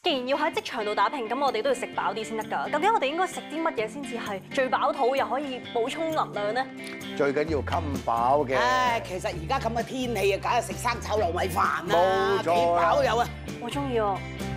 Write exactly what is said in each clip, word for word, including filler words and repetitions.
既然要喺職場度打拼，咁我哋都要食飽啲先得㗎。究竟我哋應該食啲乜嘢先至係最飽肚又可以補充能量咧？ 最緊要襟飽嘅。 唉，其實而家咁嘅天氣啊，梗係食生炒糯米飯啦， 冇錯幾飽有啊！ 我中意喎。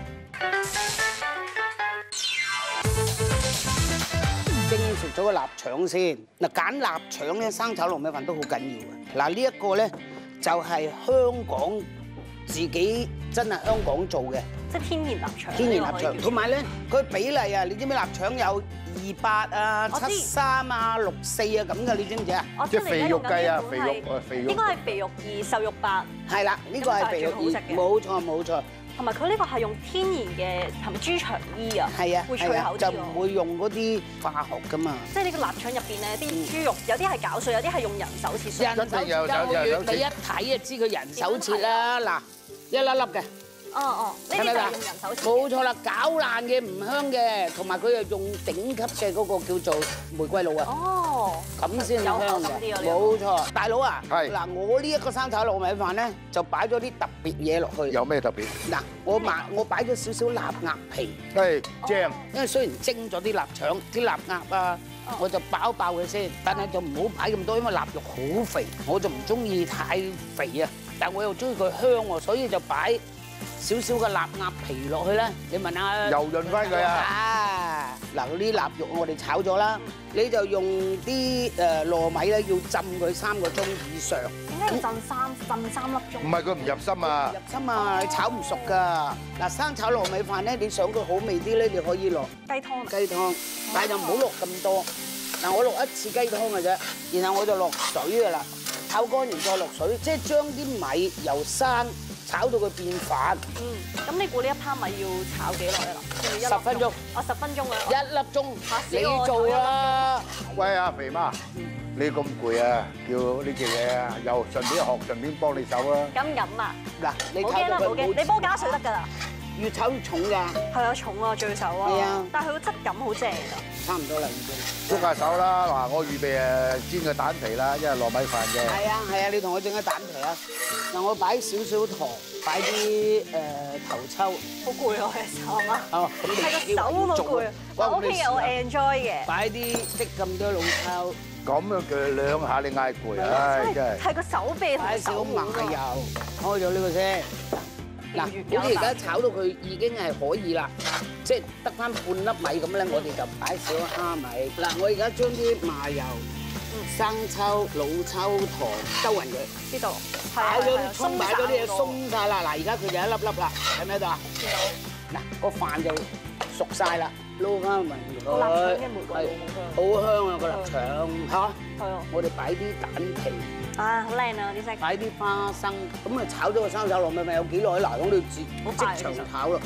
蒸熟咗個臘腸先，嗱揀臘腸咧，生炒糯米飯都好緊要嘅。嗱呢一個咧就係香港自己真係香港做嘅即係天然臘腸。 天然臘腸，同埋咧佢比例啊，你知唔知臘腸有二八啊、七三啊、六四啊咁嘅，你知唔知啊？ 即係肥肉雞啊，肥肉啊，肥肉。 應該係肥肉二、瘦肉八。 係啦，呢個係肥肉二，冇錯冇錯。 同埋佢呢個係用天然嘅係咪豬腸衣啊？ 係啊， 會脆口啲就唔會用嗰啲化學噶嘛。 即係呢個臘腸入邊咧，啲豬肉有啲係攪碎，有啲係用人手切碎。 人手切得，你一睇就知佢人手切啦。嗱，一粒粒嘅。 哦哦，呢啲就係用人手切。 冇錯啦，攪爛嘅唔香嘅，同埋佢又用頂級嘅嗰個叫做玫瑰露啊。哦，咁先香嘅。冇錯，大佬啊，嗱，我呢一個生炒糯米飯咧，就擺咗啲特別嘢落去。 有咩特別？ 嗱，我買我擺咗少少臘鴨皮。 係正。 因為雖然蒸咗啲臘腸、啲臘鴨啊，我就爆爆佢先，但係就唔好擺咁多，因為臘肉好肥，我就唔中意太肥啊。但我又中意佢香喎，所以就擺少少嘅臘鴨皮落去咧，你問下油潤翻佢啊！ 啊，嗱，嗰啲臘肉我哋炒咗啦，你就用啲誒糯米咧，要浸佢三個鐘以上。 點解要浸三浸三粒鐘？ 唔係佢唔入心啊！ 入心啊，你炒唔熟㗎。嗱，生炒糯米飯咧，你想佢好味啲咧，你可以落雞湯。 雞湯，但係就唔好落咁多。嗱，我落一次雞湯嘅啫，然後我就落水㗎啦，炒乾完再落水，即係將啲米由生炒到佢變飯。 嗯，咁你估呢一盤米要炒幾耐啊？ 十分鐘。 哦，十分鐘啊！ 一粒鐘，你做啦。 喂，阿肥媽，你咁攰啊？叫呢隻嘢啊，又順便學，順便幫你手啊！ 咁飲啊！ 嗱，你冇驚啦，冇驚，你幫我加水得㗎啦。 越炒越重㗎。 係啊，重啊，最手啊。 係啊。 但係佢個質感好正㗎。 差唔多啦，已經。 捉下手啦！嗱，我預備誒煎個蛋皮啦，因為糯米飯嘅。 係啊係啊，你同我整個蛋皮啊！嗱，我擺少少糖，擺啲誒頭抽。 好攰啊，其實係嘛？ 哦，咁你係個手好攰啊。我 OK 嘅，我 enjoy 嘅。 擺啲即咁多老抽。 咁樣鋸兩下，你嗌攰啊！唉，真係。 係個手臂同擺少手麻油，開咗呢個先。嗱，好似而家炒到佢已經係可以啦，即係得翻半粒米咁咧，我哋就擺少蝦米。嗱，我而家將啲麻油、生抽、老抽、糖兜勻佢。 知道。 擺咗啲葱，擺咗啲嘢鬆晒啦。嗱，而家佢就一粒粒啦，喺咪喺度啊？ 見到。 嗱，個飯就熟晒啦，撈翻勻佢。 個臘腸嘅玫瑰露好香。 好香啊個臘腸嚇！ 係啊。 我哋擺啲蛋皮。 啊，好靚啊啲色！ 擺啲花生，咁啊炒咗個生炒糯米飯有幾耐？嗱，咁你即即場炒咯。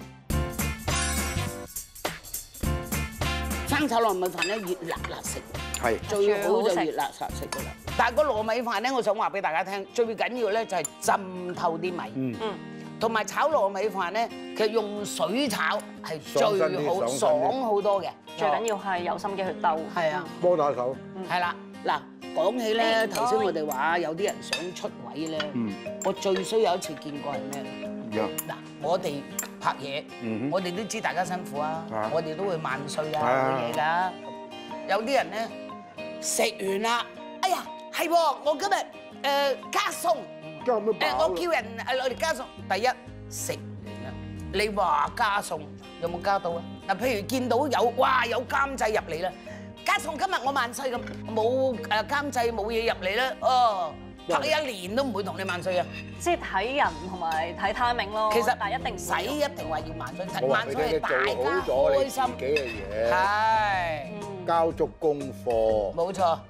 生炒糯米飯咧，熱辣辣食， 係最好就熱辣辣食噶啦。但係個糯米飯咧，我想話俾大家聽，最緊要咧就係浸透啲米，嗯，同埋炒糯米飯咧，其實用水炒係最好，爽好多嘅。 最緊要係有心機去兜。 係啊， 幫打手。 係啦，嗱。講起咧，頭先我哋話有啲人想出位咧，我最衰有一次見過係咩咧？嗱，我哋拍嘢，我哋都知大家辛苦啊，我哋都會萬歲啊嗰啲嘢㗎。有啲人咧食完啦，哎呀，係喎，我今日誒加餸，誒我叫人誒攞嚟加餸。第一食完啦，你話加餸有冇加到啊？嗱，譬如見到有哇有監製入嚟啦。加餸今日我萬歲咁，冇誒監製冇嘢入嚟咧，哦，拍一年都唔會同你萬歲啊！ 即係睇人同埋睇 timing 咯。 其實但係一定唔使一定話要萬歲， 我話萬歲係大家做好咗你開心自己嘅嘢， 係交足功課。 冇錯，